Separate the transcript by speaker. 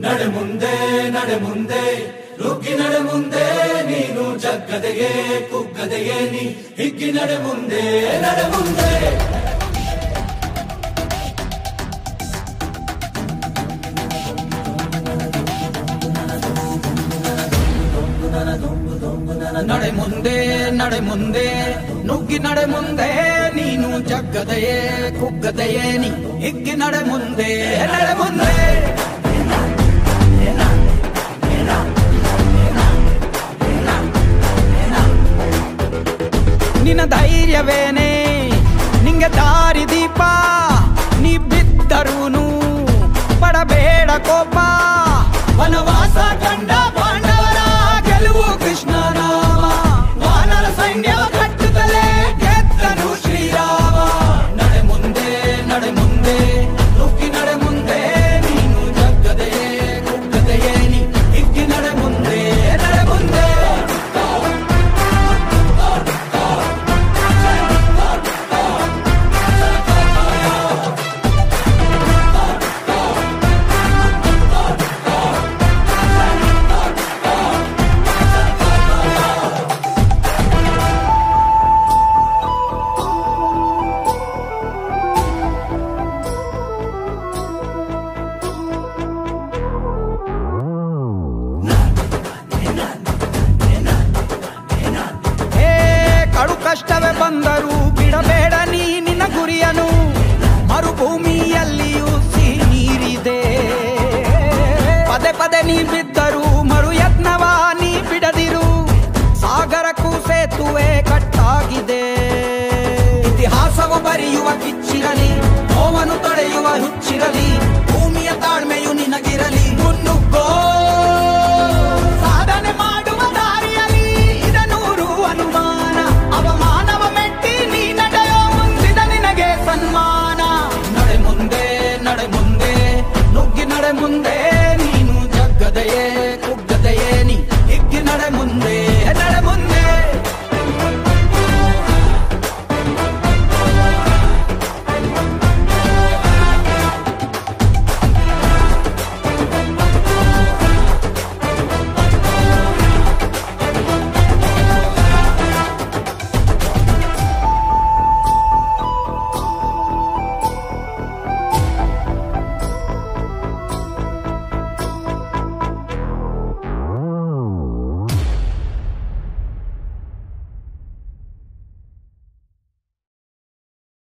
Speaker 1: ನಡೆ ಮುಂದೆ ನಡೆ ಮುಂದೆ ನುಗ್ಗಿ ನಡೆ ಮುಂದೆ ನೀನು ಜಗ್ಗದೆಯೇ ಕುಗ್ಗದೆಯೇ ನೀ ಹಿಗ್ಗಿ ನಡೆ ಮುಂದೆ ನಡೆ ಮುಂದೆ ನಡೆ ಮುಂದೆ ನಡೆ ಮುಂದೆ ನುಗ್ಗಿ ನಡೆ ಮುಂದೆ ನೀನು ಜಗ್ಗದೆಯೇ ಕುಗ್ಗದೆಯೇ ನೀ ಹಿಗ್ಗಿ ನಡೆ ಮುಂದೆ ನಡೆ ಮುಂದೆ ನಿನ್ನ ಧೈರ್ಯವೇನೆ ನಿಂಗೆ ದಾರಿ ದೀಪ ನೀ ಬಿದ್ದರೂನು ಪಡಬೇಡ ಕೋಪ ವನವಾಸ ಕಂಡ ಪಾಂಡವರ ಗೆಲುವು ಕೃಷ್ಣ ನಾಮ ವಾನರ ಸೈನ್ಯ ಕಟ್ಟುತ್ತಲೇ ಗೆದ್ದನು ಶ್ರೀರಾಮ ನಡೆ ಮುಂದೆ ನುಗ್ಗಿ ನಡೆ ಮುಂದೆ ನೀನು ಜಗ್ಗದೆಯೇ ಕುಗ್ಗದೆಯೇ ನೀ ಹಿಗ್ಗಿ ನಡೆ ಮುಂದೆ ನಡೆ ಮುಂದೆ ಕಷ್ಟವೇ ಬಂದರೂ ಬಿಡಬೇಡ ನೀ ನಿನ್ನ ಗುರಿಯನು ಮರುಭೂಮಿಯಲ್ಲಿಯೂ ಸಿಹಿ ನೀರಿದೆ ಪದೇ ಪದೇ ನೀ ಬಿದ್ದರೂ ಮರು ಯತ್ನವ ನೀ ಬಿಡದಿರು ಸಾಗರಕ್ಕೂ ಸೇತುವೆ ಕಟ್ಟಾಗಿದೆ ಇತಿಹಾಸವು ಬರೆಯುವ ಕಿಚ್ಚಿರಲಿ ನೋವನ್ನು ತೊಡೆಯುವ ಹುಚ್ಚಿರಲಿ ಭೂಮಿಯ ತಾಳ್ಮೆಯು ನಿನಗಿರಲಿ ಮುನ್ನುಗ್ಗೋ ಸಾಧನೆ ಮಾಡುವ ದಾರಿಯಲ್ಲಿ ಇದನೂರು ಅನುಮಾನ ಅವಮಾನವ ಮೆಟ್ಟಿ ನೀ ನಡೆಯೋ ಮುಂದಿದ ನಿನಗೆ ಸನ್ಮಾನ ನಡೆ ಮುಂದೆ ನುಗ್ಗಿ ನಡೆ ಮುಂದೆ